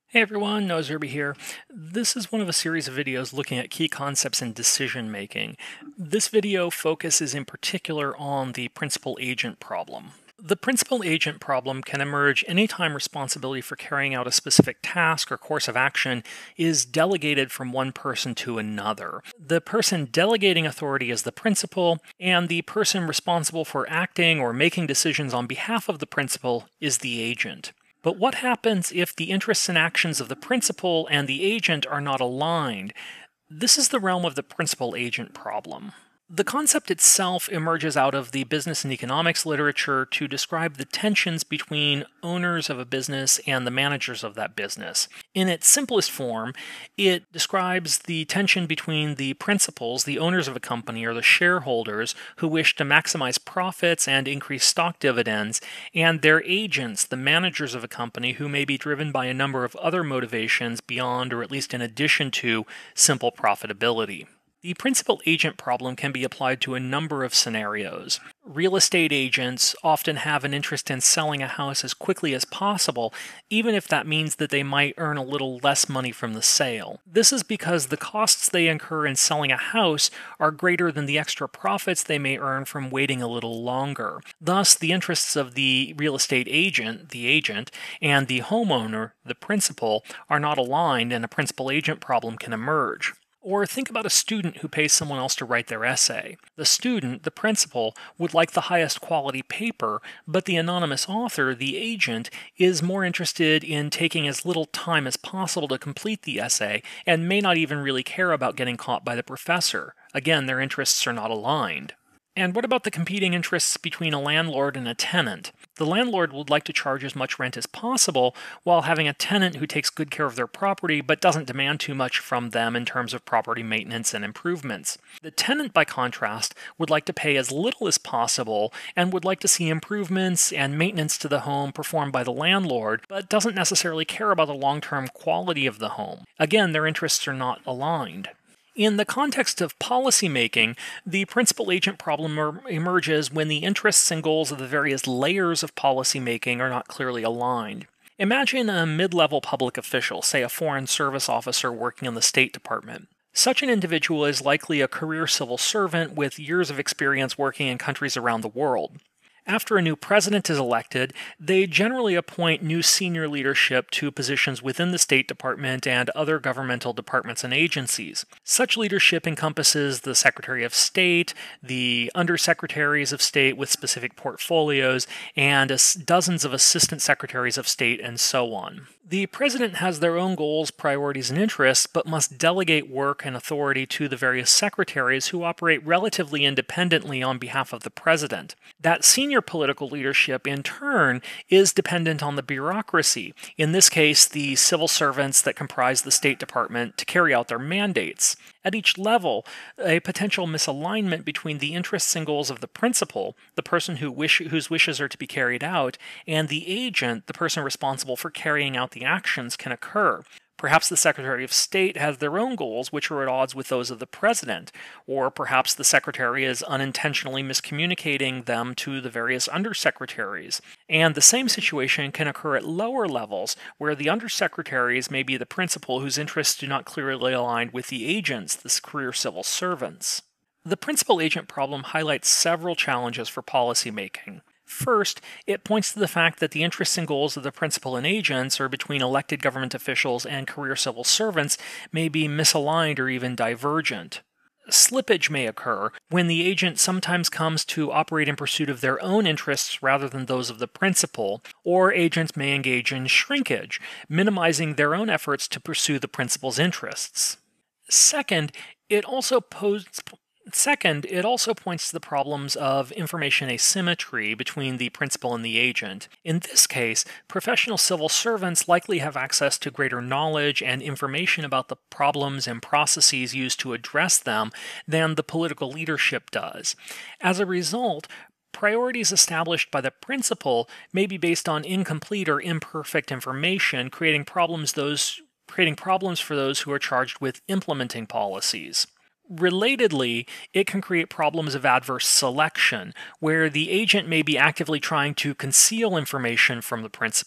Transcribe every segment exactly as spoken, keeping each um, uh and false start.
Hey everyone, Noah Zerby here. This is one of a series of videos looking at key concepts in decision making. This video focuses in particular on the principal-agent problem. The principal-agent problem can emerge anytime responsibility for carrying out a specific task or course of action is delegated from one person to another. The person delegating authority is the principal, and the person responsible for acting or making decisions on behalf of the principal is the agent. But what happens if the interests and actions of the principal and the agent are not aligned? This is the realm of the principal-agent problem. The concept itself emerges out of the business and economics literature to describe the tensions between owners of a business and the managers of that business. In its simplest form, it describes the tension between the principals, the owners of a company, or the shareholders who wish to maximize profits and increase stock dividends, and their agents, the managers of a company, who may be driven by a number of other motivations beyond, or at least in addition to, simple profitability. The principal-agent problem can be applied to a number of scenarios. Real estate agents often have an interest in selling a house as quickly as possible, even if that means that they might earn a little less money from the sale. This is because the costs they incur in selling a house are greater than the extra profits they may earn from waiting a little longer. Thus, the interests of the real estate agent, the agent, and the homeowner, the principal, are not aligned, and a principal-agent problem can emerge. Or think about a student who pays someone else to write their essay. The student, the principal, would like the highest quality paper, but the anonymous author, the agent, is more interested in taking as little time as possible to complete the essay and may not even really care about getting caught by the professor. Again, their interests are not aligned. And what about the competing interests between a landlord and a tenant? The landlord would like to charge as much rent as possible while having a tenant who takes good care of their property but doesn't demand too much from them in terms of property maintenance and improvements. The tenant, by contrast, would like to pay as little as possible and would like to see improvements and maintenance to the home performed by the landlord, but doesn't necessarily care about the long-term quality of the home. Again, their interests are not aligned. In the context of policymaking, the principal-agent problem er emerges when the interests and goals of the various layers of policymaking are not clearly aligned. Imagine a mid-level public official, say a foreign service officer working in the State Department. Such an individual is likely a career civil servant with years of experience working in countries around the world. After a new president is elected, they generally appoint new senior leadership to positions within the State Department and other governmental departments and agencies. Such leadership encompasses the Secretary of State, the Undersecretaries of State with specific portfolios, and dozens of Assistant Secretaries of State, and so on. The president has their own goals, priorities, and interests, but must delegate work and authority to the various secretaries who operate relatively independently on behalf of the president. That senior political leadership, in turn, is dependent on the bureaucracy, in this case, the civil servants that comprise the State Department, to carry out their mandates. At each level, a potential misalignment between the interests and goals of the principal, the person who wish, whose wishes are to be carried out, and the agent, the person responsible for carrying out the actions, can occur. Perhaps the Secretary of State has their own goals, which are at odds with those of the President, or perhaps the Secretary is unintentionally miscommunicating them to the various undersecretaries. And the same situation can occur at lower levels, where the undersecretaries may be the principal whose interests do not clearly align with the agents, the career civil servants. The principal-agent problem highlights several challenges for policymaking. First, it points to the fact that the interests and goals of the principal and agents, or between elected government officials and career civil servants, may be misaligned or even divergent. Slippage may occur when the agent sometimes comes to operate in pursuit of their own interests rather than those of the principal, or agents may engage in shrinkage, minimizing their own efforts to pursue the principal's interests. Second, it also poses Second, it also points to the problems of information asymmetry between the principal and the agent. In this case, professional civil servants likely have access to greater knowledge and information about the problems and processes used to address them than the political leadership does. As a result, priorities established by the principal may be based on incomplete or imperfect information, creating problems those creating problems for those who are charged with implementing policies. Relatedly, it can create problems of adverse selection, where the agent may be actively trying to conceal information from the principal.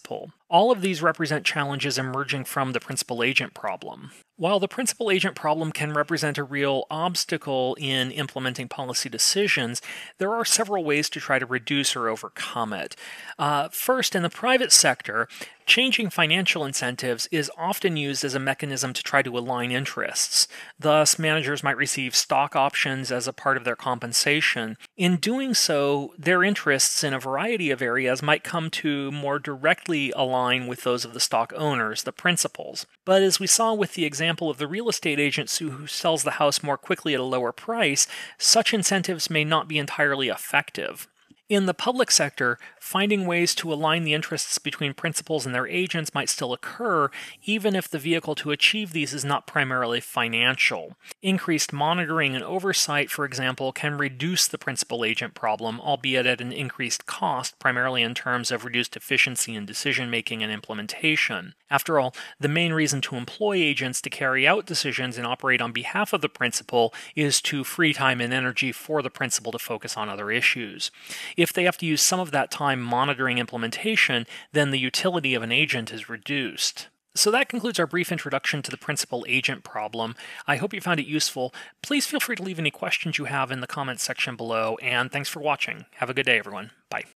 All of these represent challenges emerging from the principal-agent problem. While the principal-agent problem can represent a real obstacle in implementing policy decisions, there are several ways to try to reduce or overcome it. Uh, first, in the private sector, changing financial incentives is often used as a mechanism to try to align interests. Thus, managers might receive stock options as a part of their compensation. In doing so, their interests in a variety of areas might come to more directly align with those of the stock owners, the principals. But as we saw with the example of the real estate agent who sells the house more quickly at a lower price, such incentives may not be entirely effective. In the public sector, finding ways to align the interests between principals and their agents might still occur, even if the vehicle to achieve these is not primarily financial. Increased monitoring and oversight, for example, can reduce the principal-agent problem, albeit at an increased cost, primarily in terms of reduced efficiency in decision-making and implementation. After all, the main reason to employ agents to carry out decisions and operate on behalf of the principal is to free time and energy for the principal to focus on other issues. If they have to use some of that time monitoring implementation, then the utility of an agent is reduced. So that concludes our brief introduction to the principal-agent problem. I hope you found it useful. Please feel free to leave any questions you have in the comments section below, and thanks for watching. Have a good day, everyone. Bye.